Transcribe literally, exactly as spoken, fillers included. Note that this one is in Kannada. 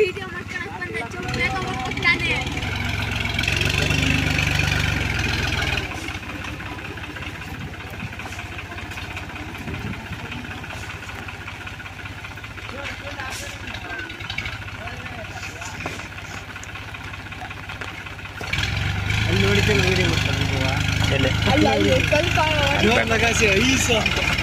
ವಿಡಿಯೋ ಮಾಡ್ಕೊಳಕ್ ಬಂದ ಚುಪ್ ಬೇಗ ಹೋಗ್ತಾನೆ ಅಲ್ಲಿ ನೋಡಿದ್ರೆ ವಿಡಿಯೋ ಮಾಡ್ತಾರೆ ಅಲ್ಲ ಅಲ್ಲಿ ಸ್ವಲ್ಪ ಲಗಾಸಿ ಐಸ